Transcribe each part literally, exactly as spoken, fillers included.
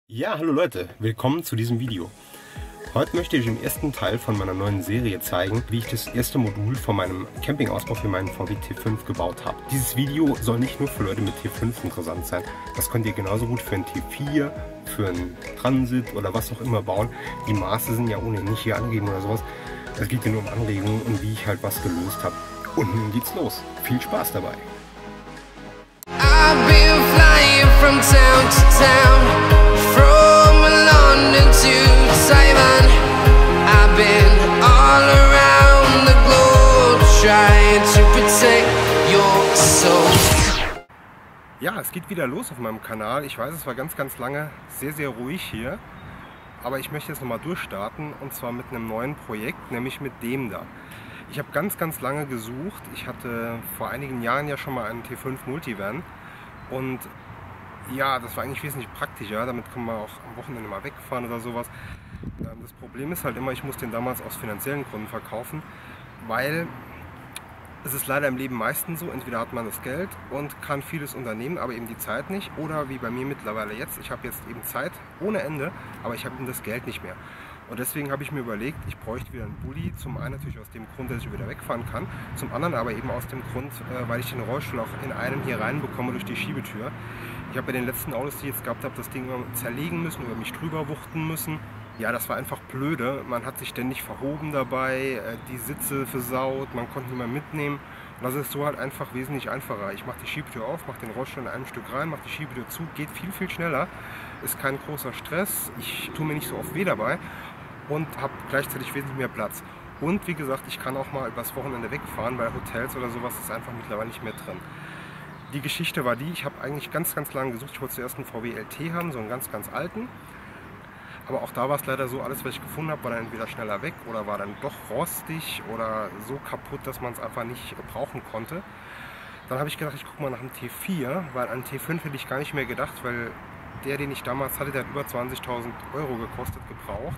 Ja, hallo Leute, willkommen zu diesem Video. Heute möchte ich im ersten Teil von meiner neuen Serie zeigen, wie ich das erste Modul von meinem Campingausbau für meinen V W T fünf gebaut habe. Dieses Video soll nicht nur für Leute mit T fünf interessant sein, das könnt ihr genauso gut für einen T vier, für einen Transit oder was auch immer bauen. Die Maße sind ja ohnehin nicht hier angegeben oder sowas. Es geht hier nur um Anregungen und wie ich halt was gelöst habe. Und nun geht's los. Viel Spaß dabei! I've been flying from town to town, from London to Taiwan. I've been all around the globe trying to protect your soul. Ja, es geht wieder los auf meinem Kanal. Ich weiß, es war ganz, ganz lange sehr, sehr ruhig hier. Aber ich möchte jetzt nochmal durchstarten und zwar mit einem neuen Projekt, nämlich mit dem da. Ich habe ganz, ganz lange gesucht. Ich hatte vor einigen Jahren ja schon mal einen T fünf Multivan. Und ja, das war eigentlich wesentlich praktischer, damit kann man auch am Wochenende mal wegfahren oder sowas. Das Problem ist halt immer, ich muss den damals aus finanziellen Gründen verkaufen, weil es ist leider im Leben meistens so, entweder hat man das Geld und kann vieles unternehmen, aber eben die Zeit nicht. Oder wie bei mir mittlerweile jetzt, ich habe jetzt eben Zeit ohne Ende, aber ich habe eben das Geld nicht mehr. Und deswegen habe ich mir überlegt, ich bräuchte wieder einen Bulli. Zum einen natürlich aus dem Grund, dass ich wieder wegfahren kann. Zum anderen aber eben aus dem Grund, weil ich den Rollstuhl auch in einem hier reinbekomme durch die Schiebetür. Ich habe bei den letzten Autos, die ich jetzt gehabt habe, das Ding immer zerlegen müssen, über mich drüber wuchten müssen. Ja, das war einfach blöde. Man hat sich ständig verhoben dabei, die Sitze versaut, man konnte nicht mehr mitnehmen. Und das ist so halt einfach wesentlich einfacher. Ich mache die Schiebetür auf, mache den Rollstuhl in einem Stück rein, mache die Schiebetür zu, geht viel, viel schneller. Ist kein großer Stress, ich tue mir nicht so oft weh dabei und habe gleichzeitig wesentlich mehr Platz. Und wie gesagt, ich kann auch mal übers Wochenende wegfahren, weil Hotels oder sowas ist einfach mittlerweile nicht mehr drin. Die Geschichte war die, ich habe eigentlich ganz, ganz lange gesucht. Ich wollte zuerst einen V W L T haben, so einen ganz, ganz alten. Aber auch da war es leider so, alles was ich gefunden habe, war dann entweder schneller weg oder war dann doch rostig oder so kaputt, dass man es einfach nicht brauchen konnte. Dann habe ich gedacht, ich gucke mal nach einem T vier, weil an T fünf hätte ich gar nicht mehr gedacht, weil der, den ich damals hatte, der hat über zwanzigtausend Euro gekostet, gebraucht.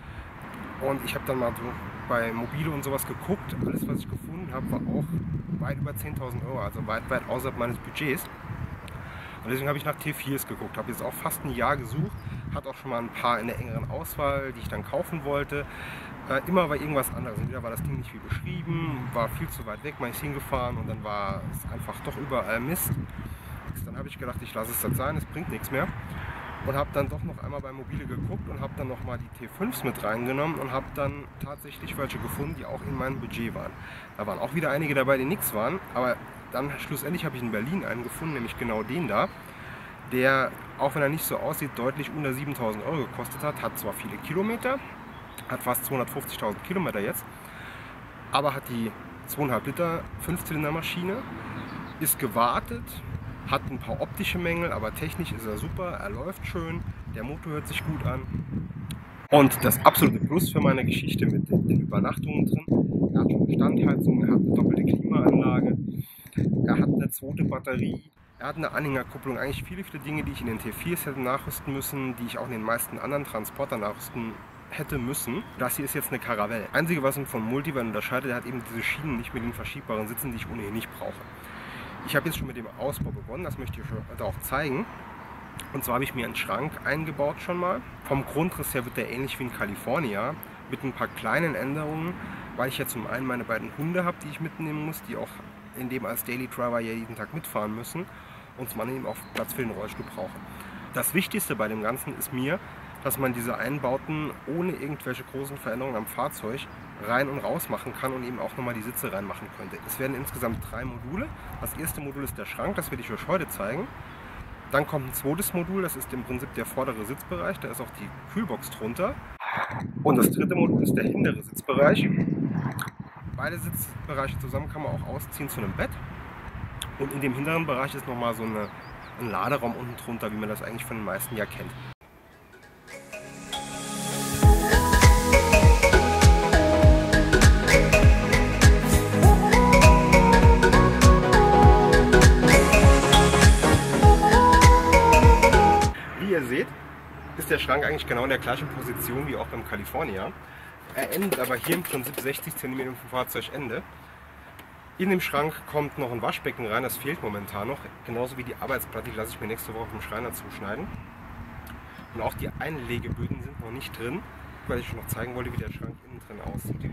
Und ich habe dann mal so bei Mobile und sowas geguckt. Alles, was ich gefunden habe, war auch weit über zehntausend Euro, also weit, weit außerhalb meines Budgets. Und deswegen habe ich nach T viers geguckt. Habe jetzt auch fast ein Jahr gesucht. Hatte auch schon mal ein paar in der engeren Auswahl, die ich dann kaufen wollte. Äh, immer war irgendwas anderes. Entweder war das Ding nicht wie beschrieben, war viel zu weit weg, man ist hingefahren und dann war es einfach doch überall Mist. Dann habe ich gedacht, ich lasse es dann sein, es bringt nichts mehr. Und habe dann doch noch einmal bei Mobile geguckt und habe dann noch mal die T fünfs mit reingenommen und habe dann tatsächlich welche gefunden, die auch in meinem Budget waren. Da waren auch wieder einige dabei, die nichts waren, aber dann schlussendlich habe ich in Berlin einen gefunden, nämlich genau den da, der, auch wenn er nicht so aussieht, deutlich unter siebentausend Euro gekostet hat, hat zwar viele Kilometer, hat fast zweihundertfünfzigtausend Kilometer jetzt, aber hat die zweieinhalb Liter Fünfzylinder-Maschine, ist gewartet, hat ein paar optische Mängel, aber technisch ist er super, er läuft schön, der Motor hört sich gut an. Und das absolute Plus für meine Geschichte mit den, den Übernachtungen drin, er hat schon eine Standheizung, er hat eine doppelte Klimaanlage, er hat eine zweite Batterie, er hat eine Anhängerkupplung, eigentlich viele, viele Dinge, die ich in den T viers hätte nachrüsten müssen, die ich auch in den meisten anderen Transportern nachrüsten hätte müssen. Das hier ist jetzt eine Caravelle. Das Einzige, was ihn vom Multivan unterscheidet, er hat eben diese Schienen nicht mit den verschiebbaren Sitzen, die ich ohnehin nicht brauche. Ich habe jetzt schon mit dem Ausbau begonnen, das möchte ich euch auch zeigen. Und zwar habe ich mir einen Schrank eingebaut schon mal. Vom Grundriss her wird der ähnlich wie ein California, mit ein paar kleinen Änderungen, weil ich ja zum einen meine beiden Hunde habe, die ich mitnehmen muss, die auch in dem als Daily Driver ja jeden Tag mitfahren müssen und zum anderen eben auch Platz für den Rollstuhl brauche. Das Wichtigste bei dem Ganzen ist mir, dass man diese Einbauten ohne irgendwelche großen Veränderungen am Fahrzeug rein und raus machen kann und eben auch nochmal die Sitze reinmachen könnte. Es werden insgesamt drei Module. Das erste Modul ist der Schrank, das werde ich euch heute zeigen. Dann kommt ein zweites Modul, das ist im Prinzip der vordere Sitzbereich, da ist auch die Kühlbox drunter. Und das dritte Modul ist der hintere Sitzbereich. Beide Sitzbereiche zusammen kann man auch ausziehen zu einem Bett. Und in dem hinteren Bereich ist nochmal so eine, ein Laderaum unten drunter, wie man das eigentlich von den meisten ja kennt. Wie ihr seht, ist der Schrank eigentlich genau in der gleichen Position wie auch beim California. Er endet aber hier im Prinzip sechzig Zentimeter vom Fahrzeugende. In dem Schrank kommt noch ein Waschbecken rein, das fehlt momentan noch. Genauso wie die Arbeitsplatte, die lasse ich mir nächste Woche vom Schreiner zuschneiden. Und auch die Einlegeböden sind noch nicht drin, weil ich noch zeigen wollte, wie der Schrank innen drin aussieht.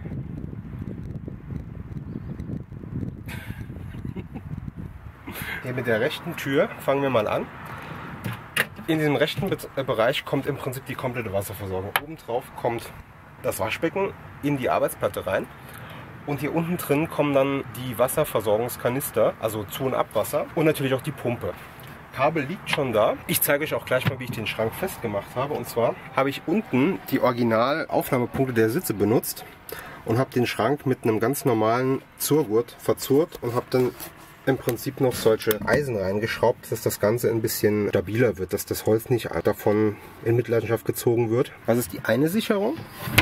Hier mit der rechten Tür fangen wir mal an. In diesem rechten Bereich kommt im Prinzip die komplette Wasserversorgung. Oben drauf kommt das Waschbecken in die Arbeitsplatte rein. Und hier unten drin kommen dann die Wasserversorgungskanister, also Zu- und Abwasser und natürlich auch die Pumpe. Kabel liegt schon da. Ich zeige euch auch gleich mal, wie ich den Schrank festgemacht habe. Und zwar habe ich unten die Original-Aufnahmepunkte der Sitze benutzt und habe den Schrank mit einem ganz normalen Zurgurt verzurrt und habe dann im Prinzip noch solche Eisen reingeschraubt, dass das Ganze ein bisschen stabiler wird, dass das Holz nicht davon in Mitleidenschaft gezogen wird. Das ist die eine Sicherung.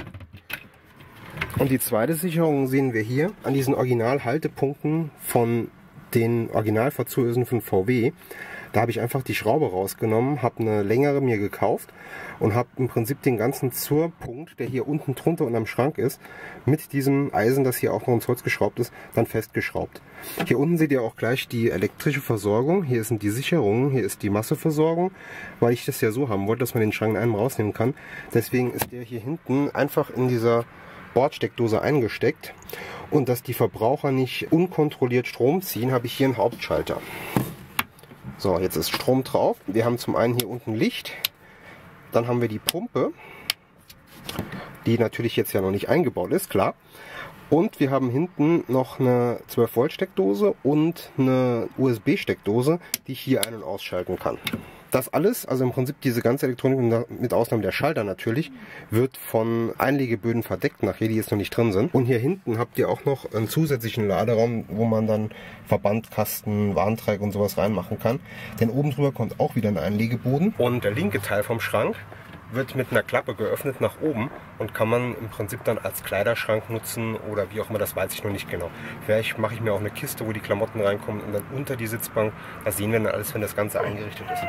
Und die zweite Sicherung sehen wir hier an diesen Originalhaltepunkten von den Originalverzurösen von V W. Da habe ich einfach die Schraube rausgenommen, habe eine längere mir gekauft und habe im Prinzip den ganzen Zurpunkt, der hier unten drunter und am Schrank ist, mit diesem Eisen, das hier auch noch ins Holz geschraubt ist, dann festgeschraubt. Hier unten seht ihr auch gleich die elektrische Versorgung. Hier sind die Sicherungen, hier ist die Masseversorgung, weil ich das ja so haben wollte, dass man den Schrank in einem rausnehmen kann. Deswegen ist der hier hinten einfach in dieser Bordsteckdose eingesteckt. Und dass die Verbraucher nicht unkontrolliert Strom ziehen, habe ich hier einen Hauptschalter. So, jetzt ist Strom drauf. Wir haben zum einen hier unten Licht. Dann haben wir die Pumpe, die natürlich jetzt ja noch nicht eingebaut ist, klar. Und wir haben hinten noch eine zwölf Volt Steckdose und eine U S B Steckdose, die ich hier ein- und ausschalten kann. Das alles, also im Prinzip diese ganze Elektronik, mit Ausnahme der Schalter natürlich, wird von Einlegeböden verdeckt nachher, die jetzt noch nicht drin sind. Und hier hinten habt ihr auch noch einen zusätzlichen Laderaum, wo man dann Verbandkasten, Warnträger und sowas reinmachen kann. Denn oben drüber kommt auch wieder ein Einlegeboden. Und der linke Teil vom Schrank wird mit einer Klappe geöffnet nach oben und kann man im Prinzip dann als Kleiderschrank nutzen oder wie auch immer, das weiß ich noch nicht genau. Vielleicht mache ich mir auch eine Kiste, wo die Klamotten reinkommen und dann unter die Sitzbank. Das sehen wir dann alles, wenn das Ganze eingerichtet ist.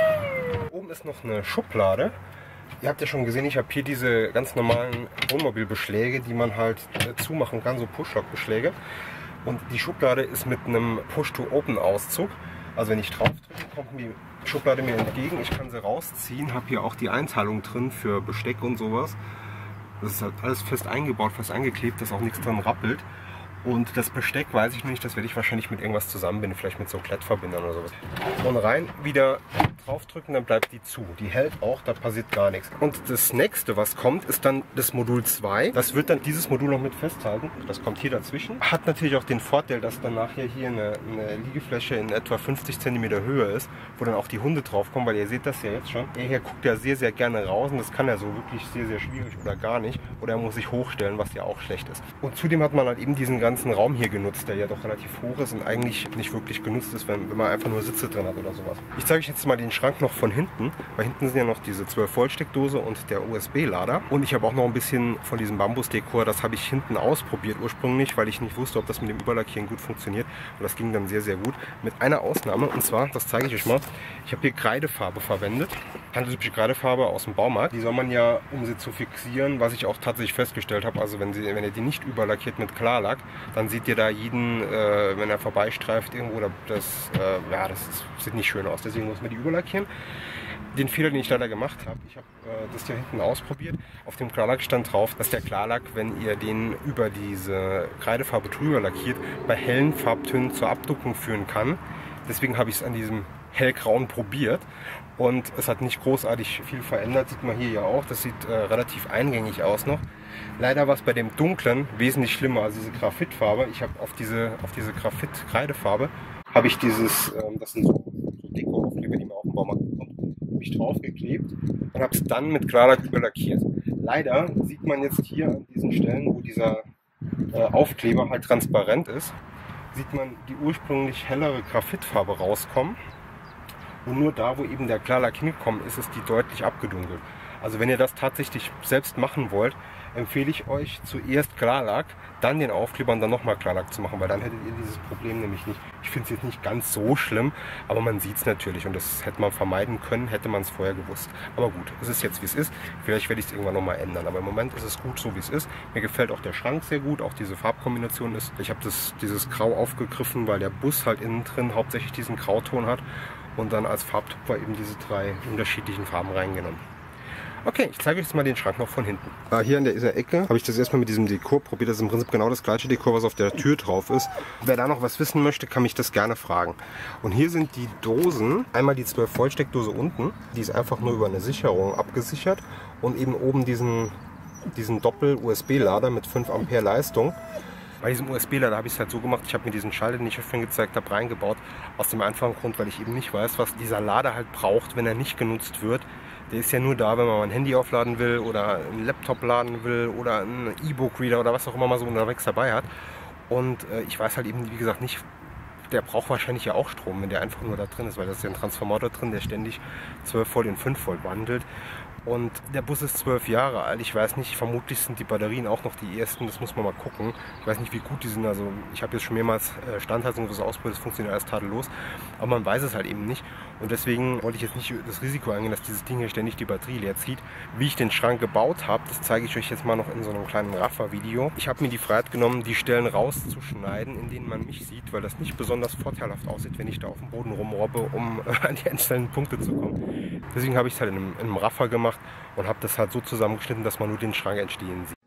Oben ist noch eine Schublade. Ihr habt ja schon gesehen, ich habe hier diese ganz normalen Wohnmobilbeschläge, die man halt zumachen kann, so Push-Lock-Beschläge. Und die Schublade ist mit einem Push-to-Open-Auszug. Also wenn ich drauf drücke, kommt die Schublade mir entgegen. Ich kann sie rausziehen, habe hier auch die Einteilung drin für Besteck und sowas. Das ist halt alles fest eingebaut, fest eingeklebt, dass auch nichts dran rappelt. Und das Besteck weiß ich noch nicht, das werde ich wahrscheinlich mit irgendwas zusammenbinden, vielleicht mit so Klettverbindern oder sowas. Und rein, wieder draufdrücken, dann bleibt die zu. Die hält auch, da passiert gar nichts. Und das nächste, was kommt, ist dann das Modul zwei. Das wird dann dieses Modul noch mit festhalten. Das kommt hier dazwischen. Hat natürlich auch den Vorteil, dass dann nachher hier eine, eine Liegefläche in etwa fünfzig Zentimeter Höhe ist, wo dann auch die Hunde draufkommen, weil ihr seht das ja jetzt schon. Er hier guckt ja sehr, sehr gerne raus und das kann er so wirklich sehr, sehr schwierig oder gar nicht. Oder er muss sich hochstellen, was ja auch schlecht ist. Und zudem hat man halt eben diesen ganzen Raum hier genutzt, der ja doch relativ hoch ist und eigentlich nicht wirklich genutzt ist, wenn, wenn man einfach nur Sitze drin hat oder sowas. Ich zeige euch jetzt mal den Schrank noch von hinten, weil hinten sind ja noch diese zwölf Volt Steckdose und der U S B-Lader. Und ich habe auch noch ein bisschen von diesem Bambusdekor, das habe ich hinten ausprobiert ursprünglich, weil ich nicht wusste, ob das mit dem Überlackieren gut funktioniert. Und das ging dann sehr, sehr gut. Mit einer Ausnahme, und zwar, das zeige ich euch mal, ich habe hier Kreidefarbe verwendet. Handelsübliche Kreidefarbe aus dem Baumarkt. Die soll man ja, um sie zu fixieren, was ich auch tatsächlich festgestellt habe, also wenn, sie, wenn ihr die nicht überlackiert mit Klarlack, dann seht ihr da jeden, äh, wenn er vorbeistreift irgendwo, oder das, äh, ja, das ist, sieht nicht schön aus. Deswegen muss man die überlackieren. Den Fehler, den ich leider gemacht habe, ich habe äh, das hier hinten ausprobiert. Auf dem Klarlack stand drauf, dass der Klarlack, wenn ihr den über diese Kreidefarbe drüber lackiert, bei hellen Farbtönen zur Abduckung führen kann. Deswegen habe ich es an diesem hellgrauen probiert und es hat nicht großartig viel verändert. Sieht man hier ja auch, das sieht äh, relativ eingängig aus noch. Leider war es bei dem dunklen wesentlich schlimmer, also diese Graphitfarbe. Ich habe auf diese, auf diese Graphit-Kreidefarbe habe ich dieses, ähm, das sind so, so Deko-Aufkleber, die man auf dem Baumarkt bekommt, habe ich draufgeklebt und habe es dann mit Klarlack überlackiert. Leider sieht man jetzt hier an diesen Stellen, wo dieser äh, Aufkleber halt transparent ist, sieht man die ursprünglich hellere Graphitfarbe rauskommen. Und nur da, wo eben der Klarlack hingekommen ist, ist die deutlich abgedunkelt. Also wenn ihr das tatsächlich selbst machen wollt, empfehle ich euch zuerst Klarlack, dann den Aufkleber und dann nochmal Klarlack zu machen, weil dann hättet ihr dieses Problem nämlich nicht. Ich finde es jetzt nicht ganz so schlimm, aber man sieht es natürlich und das hätte man vermeiden können, hätte man es vorher gewusst. Aber gut, es ist jetzt wie es ist. Vielleicht werde ich es irgendwann nochmal ändern, aber im Moment ist es gut so wie es ist. Mir gefällt auch der Schrank sehr gut, auch diese Farbkombination ist. Ich habe dieses Grau aufgegriffen, weil der Bus halt innen drin hauptsächlich diesen Grauton hat und dann als Farbtupfer eben diese drei unterschiedlichen Farben reingenommen. Okay, ich zeige euch jetzt mal den Schrank noch von hinten. Ah, hier in dieser Ecke habe ich das erstmal mit diesem Dekor probiert. Das ist im Prinzip genau das gleiche Dekor, was auf der Tür drauf ist. Wer da noch was wissen möchte, kann mich das gerne fragen. Und hier sind die Dosen. Einmal die zwölf Volt Steckdose unten. Die ist einfach nur über eine Sicherung abgesichert. Und eben oben diesen, diesen Doppel-U S B-Lader mit fünf Ampere Leistung. Bei diesem U S B-Lader habe ich es halt so gemacht, ich habe mir diesen Schalter, den ich vorhin gezeigt habe, reingebaut. Aus dem einfachen Grund, weil ich eben nicht weiß, was dieser Lader halt braucht, wenn er nicht genutzt wird. Der ist ja nur da, wenn man mal ein Handy aufladen will oder einen Laptop laden will oder einen E-Book-Reader oder was auch immer man so unterwegs dabei hat. Und äh, ich weiß halt eben, wie gesagt, nicht, der braucht wahrscheinlich ja auch Strom, wenn der einfach nur da drin ist, weil da ist ja ein Transformator drin, der ständig zwölf Volt in fünf Volt wandelt. Und der Bus ist zwölf Jahre alt. Ich weiß nicht, vermutlich sind die Batterien auch noch die ersten. Das muss man mal gucken. Ich weiß nicht, wie gut die sind. Also ich habe jetzt schon mehrmals Standheizung so ausprobiert. Das funktioniert alles tadellos. Aber man weiß es halt eben nicht. Und deswegen wollte ich jetzt nicht das Risiko eingehen, dass dieses Ding hier ständig die Batterie leer zieht. Wie ich den Schrank gebaut habe, das zeige ich euch jetzt mal noch in so einem kleinen Raffer-Video. Ich habe mir die Freiheit genommen, die Stellen rauszuschneiden, in denen man mich sieht, weil das nicht besonders vorteilhaft aussieht, wenn ich da auf dem Boden rumrobbe, um an die einzelnen Punkte zu kommen. Deswegen habe ich es halt in einem, in einem Raffer gemacht und habe das halt so zusammengeschnitten, dass man nur den Schrank entstehen sieht.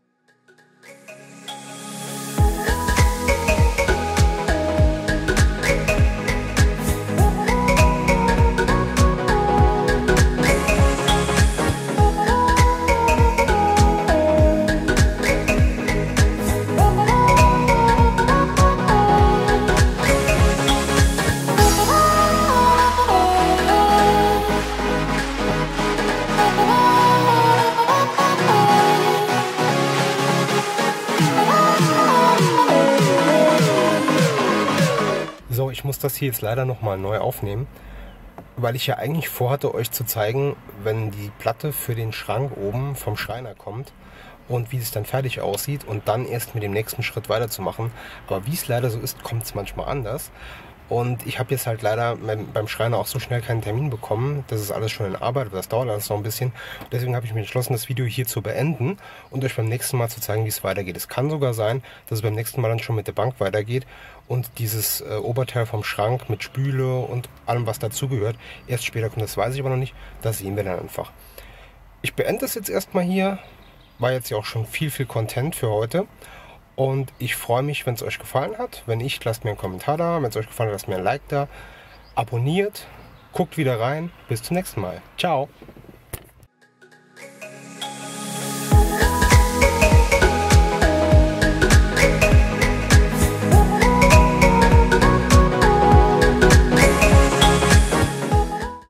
So, ich muss das hier jetzt leider nochmal neu aufnehmen, weil ich ja eigentlich vorhatte, euch zu zeigen, wenn die Platte für den Schrank oben vom Schreiner kommt und wie es dann fertig aussieht und dann erst mit dem nächsten Schritt weiterzumachen. Aber wie es leider so ist, kommt es manchmal anders. Und ich habe jetzt halt leider beim Schreiner auch so schnell keinen Termin bekommen. Das ist alles schon in Arbeit, das dauert alles noch ein bisschen. Deswegen habe ich mich entschlossen, das Video hier zu beenden und euch beim nächsten Mal zu zeigen, wie es weitergeht. Es kann sogar sein, dass es beim nächsten Mal dann schon mit der Bank weitergeht und dieses äh, Oberteil vom Schrank mit Spüle und allem, was dazugehört, erst später kommt. Das weiß ich aber noch nicht. Das sehen wir dann einfach. Ich beende das jetzt erstmal hier. War jetzt ja auch schon viel, viel Content für heute. Und ich freue mich, wenn es euch gefallen hat. Wenn nicht, lasst mir einen Kommentar da. Wenn es euch gefallen hat, lasst mir ein Like da. Abonniert, guckt wieder rein. Bis zum nächsten Mal. Ciao.